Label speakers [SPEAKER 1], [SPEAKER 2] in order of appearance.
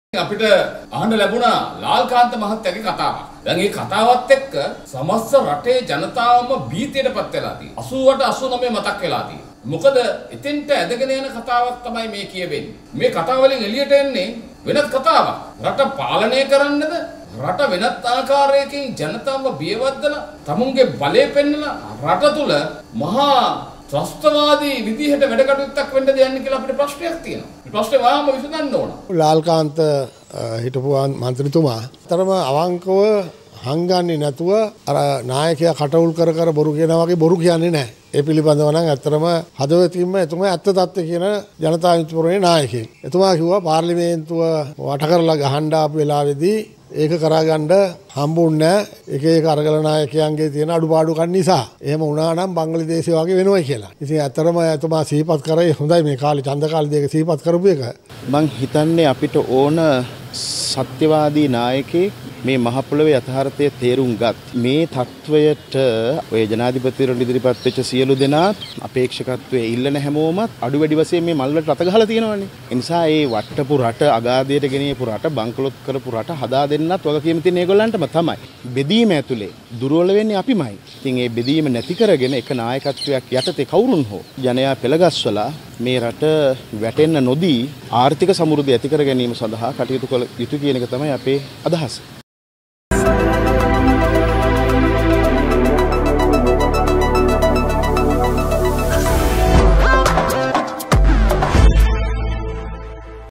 [SPEAKER 1] අපිට අහන්න ලැබුණා ලාල්කාන්ත මහත්තයාගේ කතාවක්. දැන් මේ කතාවත් එක්ක සමස්ත රටේ ජනතාවම භීතියටපත් වෙලා තියෙනවා. 88 89 මතක් වෙලා තියෙනවා. මොකද එතෙන්ට ඇදගෙන යන කතාවක් තමයි මේ කියවෙන්නේ. මේ කතාව වලින් එළියට එන්නේ වෙනත් කතාවක්. රට පාලනය කරන්නද රට වෙනත් ආකාරයකින් ජනතාවම බියවද්දලා තමුන්ගේ බලය පෙන්නලා රට තුල මහා ත්‍රස්තවාදී විදිහට වැඩ කටයුත්තක් වෙන්න දෙන්නේ කියලා අපිට ප්‍රශ්නයක් තියෙනවා. මේ ප්‍රශ්නේ වහාම විසඳන්න ඕන.
[SPEAKER 2] ලාල්කාන්ත හිටපු මන්ත්‍රීතුමා තරම අවංකව හංගන්නේ නැතුව අර නායකයා කටවුල් කර බොරු කියනවා වගේ බොරු කියන්නේ නැහැ. ඒ පිළිබඳව නම් ඇත්තටම හදවතින්ම එතුමා ඇත්ත තත්ත්වය කියන ජනතා විමුක්තිපුරේ නායකයෙක්. එතුමා කිව්වා පාර්ලිමේන්තුව වට කරලා ගහන්න ආපු වෙලාවේදී ඒක කරගන්න හම්බුන්නේ එක අරගල නායකයන්ගේ තියෙන අඩුපාඩුකම් නිසා. එහෙම වුණා නම් බංග්ලාදේශය වගේ වෙනවා කියලා. ඉතින් ඇත්තටම එතුමා සිහිපත් කරේ හොඳයි මේ කාලේ ඡන්ද කාලේ දෙක සිහිපත් කරපු එක.
[SPEAKER 3] මං හිතන්නේ අපිට ඕන සත්‍යවාදී නායකයෙක් මේ මහ පොළොවේ යථාර්ථය තේරුම් ගත් මේ තත්වයට ඔය ජනාධිපතිවරුන් ඉදිරිපත් වෙච්ච සියලු දෙනාත් අපේක්ෂකත්වයේ ඉල්ලන හැමෝමත් අඩු වැඩි වශයෙන් මේ මල්වලට රට ගහලා තියෙනවානේ. ඒ නිසා මේ වට්ටපු රට අගාධයට ගෙනියපු රට බංකොලොත් කරපු රට හදා දෙන්නත් වගකීම තියෙන ඒගොල්ලන්ටම තමයි. බෙදීම ඇතුලේ දුර්වල වෙන්නේ අපිමයි. ඉතින් මේ බෙදීම නැති කරගෙන එක නායකත්වයක් යටතේ කවුරුන් හෝ ජනයා පෙළගස්වලා මේ රට වැටෙන්න නොදී ආර්ථික සමෘද්ධිය ඇති කර ගැනීම සඳහා කටයුතු කළ යුතු කියන එක තමයි අපේ අදහස.